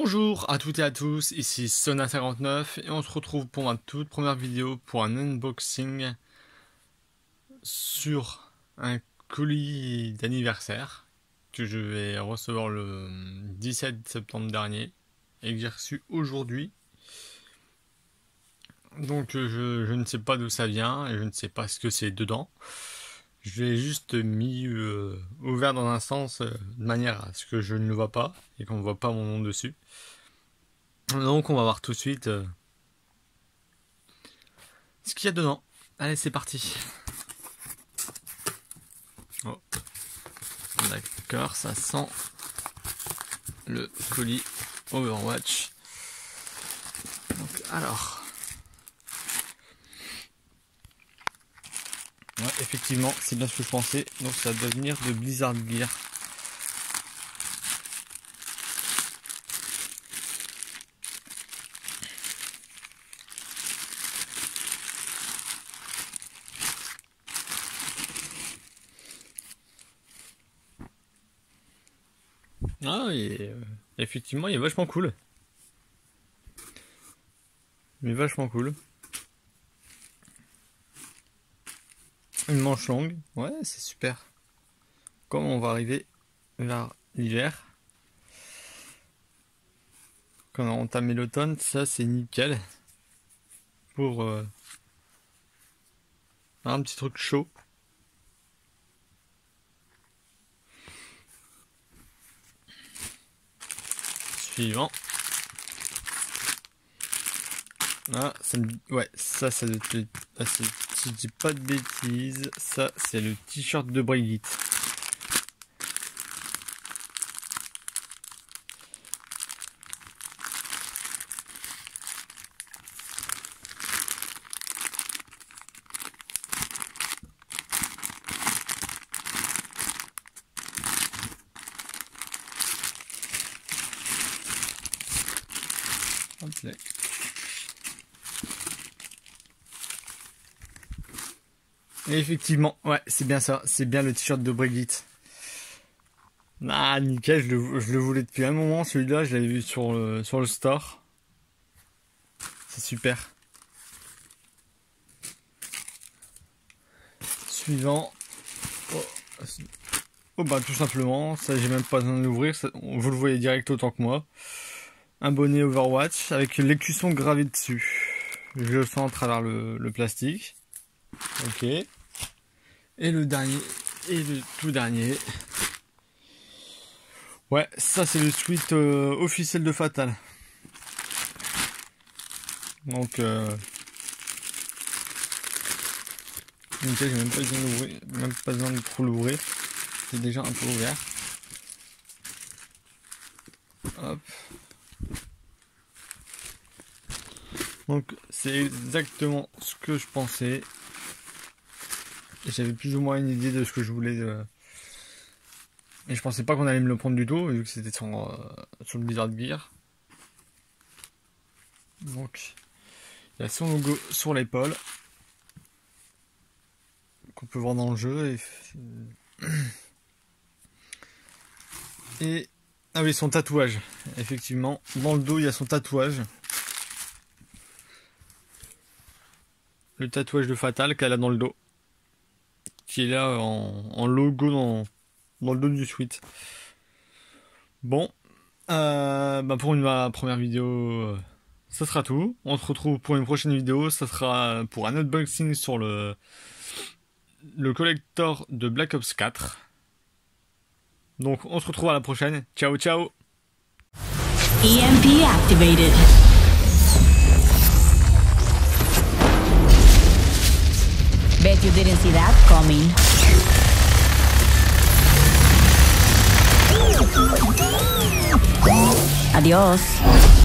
Bonjour à toutes et à tous, ici Sona59 et on se retrouve pour ma toute première vidéo pour un unboxing sur un colis d'anniversaire que je vais recevoir le 17 septembre dernier et que j'ai reçu aujourd'hui. Donc je ne sais pas d'où ça vient et je ne sais pas ce que c'est dedans. Je l'ai juste mis ouvert dans un sens de manière à ce que je ne le vois pas et qu'on ne voit pas mon nom dessus. Donc on va voir tout de suite ce qu'il y a dedans. Allez, c'est parti. Oh. D'accord, ça sent le colis Overwatch. Donc alors. Ouais, effectivement, c'est bien ce que je pensais. Donc ça doit venir de Blizzard Gear. Ah, et effectivement, il est vachement cool. Il est vachement cool. Une manche longue, ouais, c'est super. Comme on va arriver vers l'hiver, quand on a entamé l'automne, ça c'est nickel pour un petit truc chaud. Suivant. Ah, ça me... ouais, ça doit être... Ah, si je dis pas de bêtises, ça c'est le t-shirt de Brigitte. Hop là. Et effectivement, ouais, c'est bien ça, c'est bien le t-shirt de Brigitte. Ah, nickel, je le voulais depuis un moment, celui-là, je l'avais vu sur le store. C'est super. Suivant. Oh bah tout simplement, ça j'ai même pas besoin de l'ouvrir, vous le voyez direct autant que moi. Un bonnet Overwatch avec l'écusson gravé dessus. Je le sens à travers le plastique. Ok. Et le dernier, et le tout dernier. Ouais, ça c'est le suite officiel de Fatal. Donc, nickel, j'ai même pas besoin d'ouvrir, même pas besoin de trop l'ouvrir. C'est déjà un peu ouvert. Hop. Donc c'est exactement ce que je pensais. J'avais plus ou moins une idée de ce que je voulais. Et je pensais pas qu'on allait me le prendre du tout, vu que c'était sur le Blizzard Gear. Donc il y a son logo sur l'épaule. Qu'on peut voir dans le jeu. Et ah oui, son tatouage. Effectivement, dans le dos il y a son tatouage. Le tatouage de Fatal qu'elle a dans le dos. Qui est là en logo dans le dos du suite. Bon. Pour ma première vidéo, ça sera tout. On se retrouve pour une prochaine vidéo. Ça sera pour un unboxing sur le collector de Black Ops 4. Donc on se retrouve à la prochaine. Ciao ciao. EMP activated. Bet you didn't see that coming. Adiós.